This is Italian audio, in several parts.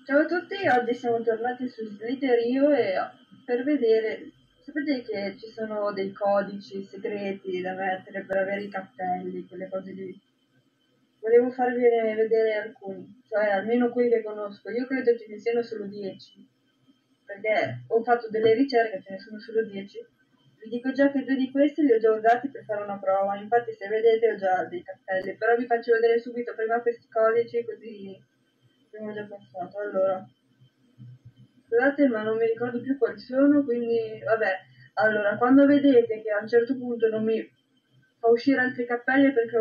Ciao a tutti, oggi siamo tornati su Slither.io e per vedere, sapete che ci sono dei codici segreti da mettere per avere i cappelli, quelle cose lì. Volevo farvi vedere alcuni, cioè almeno quelli che conosco. Io credo ce ne siano solo 10, perché ho fatto delle ricerche, ce ne sono solo 10. Vi dico già che 2 di questi li ho già usati per fare una prova, infatti se vedete ho già dei cappelli, però vi faccio vedere subito prima questi codici così abbiamo già passato. Allora, scusate ma non mi ricordo più quali sono, quindi vabbè. Allora, quando vedete che a un certo punto non mi fa uscire altri cappelli perché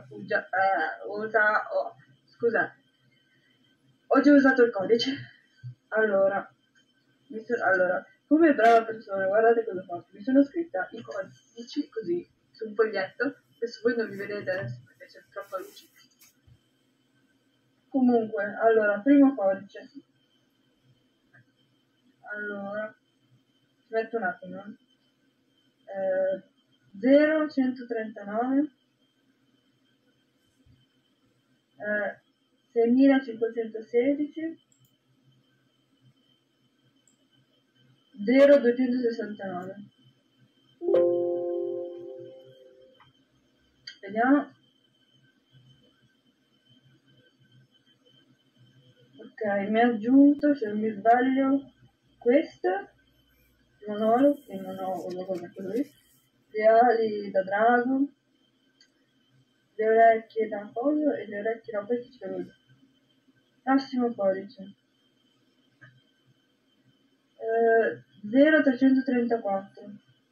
scusate, ho già usato il codice. Allora, allora, come brava persona, guardate cosa ho fatto. Mi sono scritta i codici così su un foglietto. Adesso voi non li vedete adesso perché c'è troppa luce. Comunque, allora, primo codice. Allora, ci metto un attimo. 0139 6516 0269. Vediamo. Ok, mi ha aggiunto, se non mi sbaglio, questo. Non ho lo metto lui. Le ali da drago. Le orecchie da coso e le orecchie no, questi ce l'ho. Prossimo codice. 0334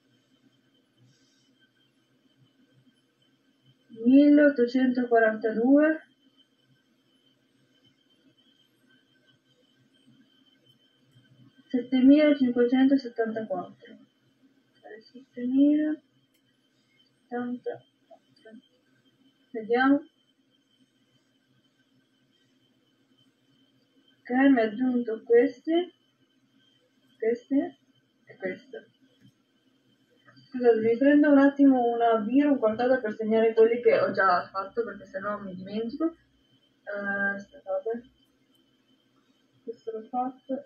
1842 7574. 7074. Vediamo. Ok, mi ha aggiunto questi e questo. Scusate, mi prendo un attimo una birra o qualcosa per segnare quelli che ho già fatto perché sennò mi dimentico. Aspettate. Questo l'ho fatto.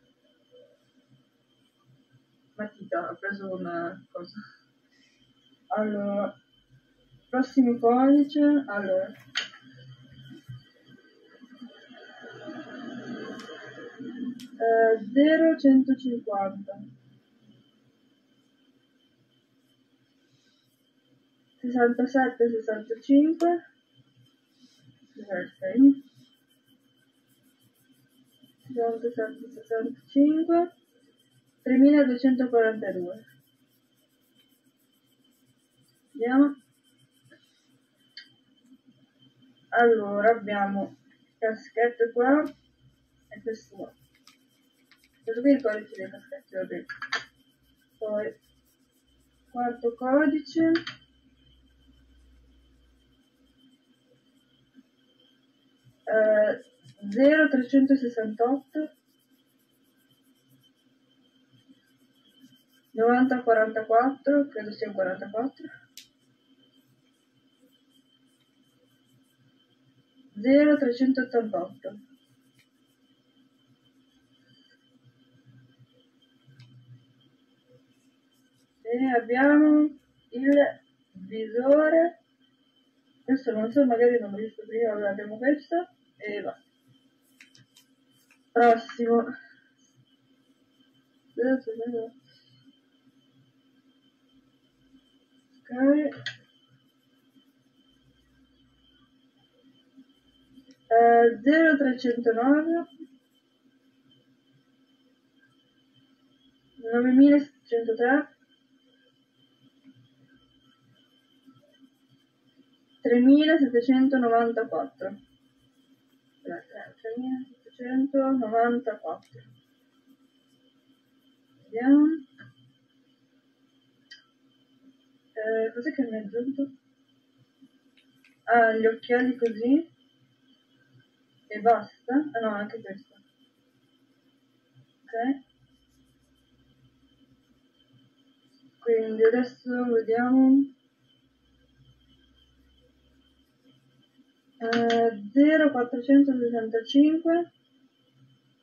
Matita, ho preso una cosa. Allora, prossimo codice. Allora. 0150 67 65 66 67 65 3242. Vediamo. Allora abbiamo caschetto qua e questo qua. Questo qui è il codice dei caschetti, vabbè. Poi quarto codice. 0368 9044, credo sia un 44. 0388. E abbiamo il visore. Questo non so, magari non l'ho visto prima, allora abbiamo questo e basta. Prossimo. Ok. 0309 9703 3794. 3794. Vediamo. Cos'è che mi è aggiunto? Ah, gli occhiali così. E basta. Ah no, anche questo. Ok. Quindi adesso vediamo. 0465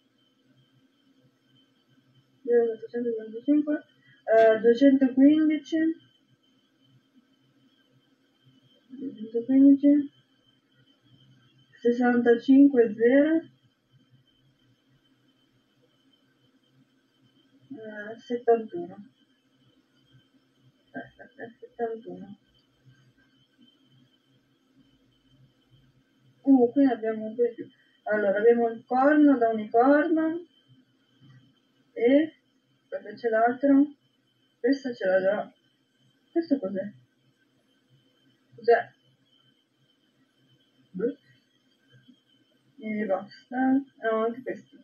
0,425, 215, 65, 0, 71. Aspetta, 71. Qui ne abbiamo un po' di più. Allora, abbiamo il corno da unicorno e cosa c'è l'altro? Questo ce l'ho già. Questo cos'è? Cos'è? E basta. No, anche questo.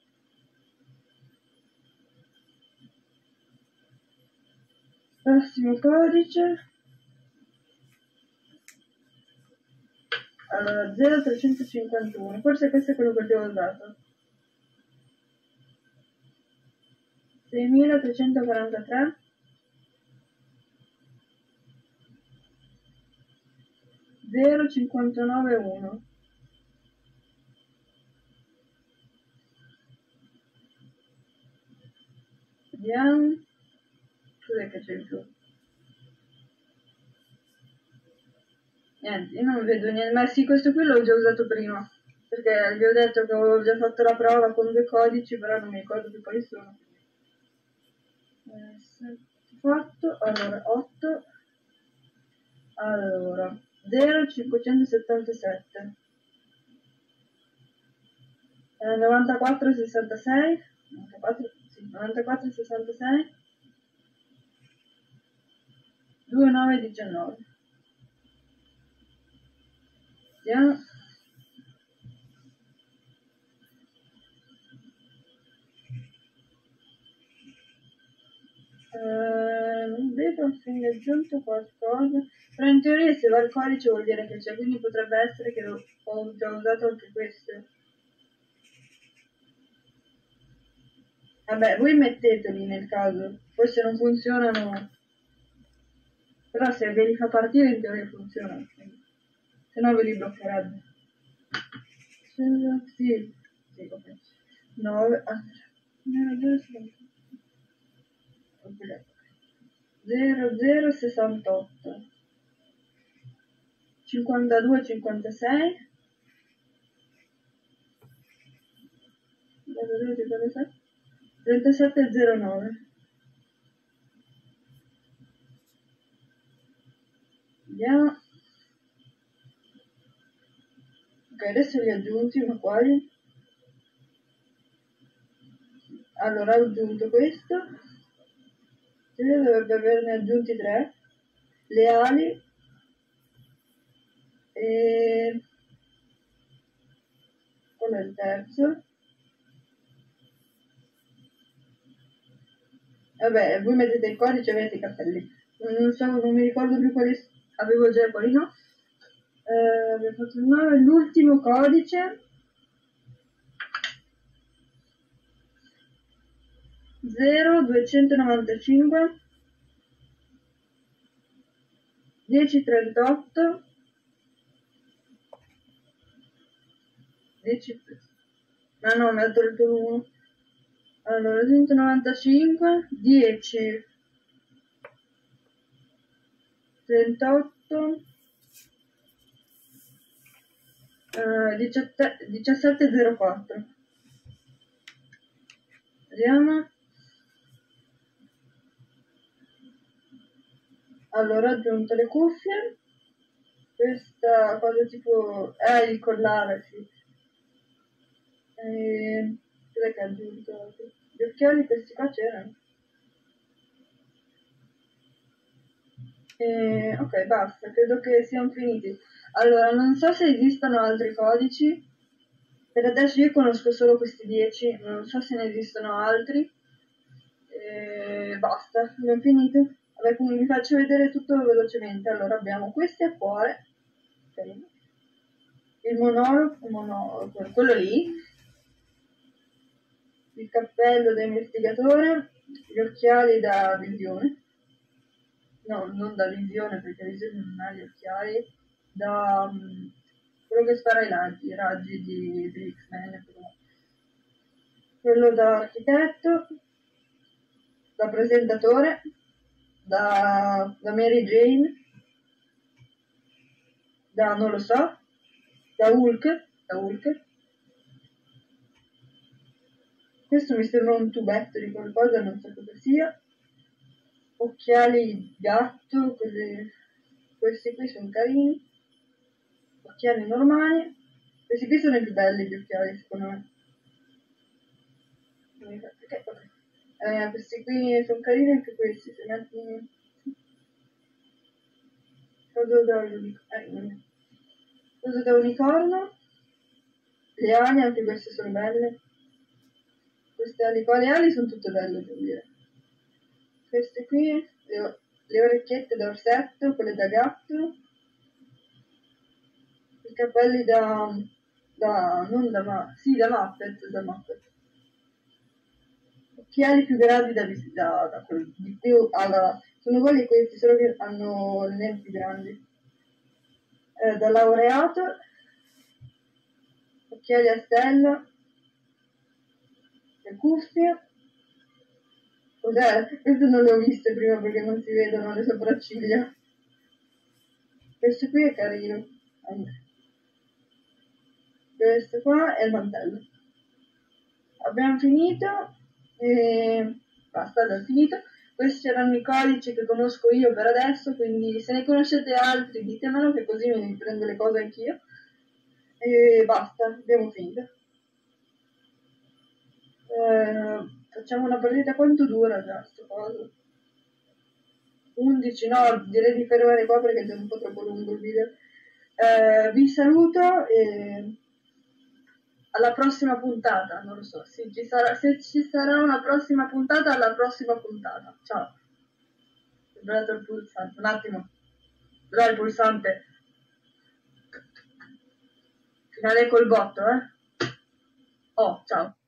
Prossimo codice. Allora, 0351. Forse questo è quello che abbiamo usato. 6343. 0591. Vediamo. Cos'è che c'è in più? Niente, io non vedo niente. Ma sì, questo qui l'ho già usato prima. Perché vi ho detto che avevo già fatto la prova con 2 codici, però non mi ricordo più quali sono. Fatto. Allora, 8. Allora, 0577. 9466. 9466. 2919. Vediamo. Non vedo se mi è aggiunto qualcosa, però in teoria se va il codice vuol dire che c'è, quindi potrebbe essere che ho già usato anche questo. Vabbè, voi metteteli nel caso, forse non funzionano, però se ve li fa partire in teoria funzionano, se no ve li bloccherebbe. Sì, ok. 9, 0068 52 56 3709. Vediamo. Ok, adesso li ho aggiunti, ma quali? Allora ho aggiunto questo, dovrebbe averne aggiunti 3, le ali e quello è il terzo. Vabbè, voi mettete il codice e avete i cappelli. Non so, non mi ricordo più quali avevo già e quali no. Abbiamo fatto il 9, l'ultimo codice 0295 1038 10. No, mi ha tolto l'1. Allora, 195 10 38 1704. Vediamo. Allora ho aggiunto le cuffie, questa cosa tipo il collare, sì. Cos'è che ho aggiunto? Gli occhiali, questi qua c'erano. Ok, basta, credo che siano finiti. Allora, non so se esistono altri codici. Per adesso io conosco solo questi 10, non so se ne esistono altri. Basta, abbiamo finito. Vabbè, quindi vi faccio vedere tutto velocemente. Allora abbiamo questi a cuore, il monologo, quello lì, il cappello da investigatore, gli occhiali da visione, no, non da visione perché visione non ha gli occhiali, da quello che spara i raggi degli X-Men, quello da architetto, da presentatore, da Mary Jane, da non lo so, da Hulk. Questo mi sembra un tubetto di qualcosa, non so cosa sia. Occhiali gatto, questi qui sono carini. Occhiali normali. Questi qui sono i più belli gli occhiali, secondo me. Questi qui sono carini anche questi, se metti... Coso da unicorno. Le ali, anche queste sono belle. Queste ali qua, le ali sono tutte belle, devo dire. Queste qui, le orecchiette da orsetto, quelle da gatto. I capelli da Muppet. Occhiali più grandi di più, allora, sono uguali a questi, solo che hanno le lenti più grandi. Da laureato, occhiali a stella, le cuffie. Cos'è? Queste non le ho viste prima perché non si vedono le sopracciglia. Questo qui è carino. Questo qua è il mantello. Abbiamo finito e basta, abbiamo finito. Questi erano i codici che conosco io per adesso, quindi se ne conoscete altri ditemelo, che così mi prendo le cose anch'io. E basta, abbiamo finito. Facciamo una partita, quanto dura già sto coso? 11, no, direi di fermare qua perché è un po' troppo lungo il video. Vi saluto e alla prossima puntata, non lo so, se ci sarà una prossima puntata, alla prossima puntata. Ciao. Ho vibrato il pulsante, un attimo. Dov'è il pulsante? Finale col botto, Oh, ciao.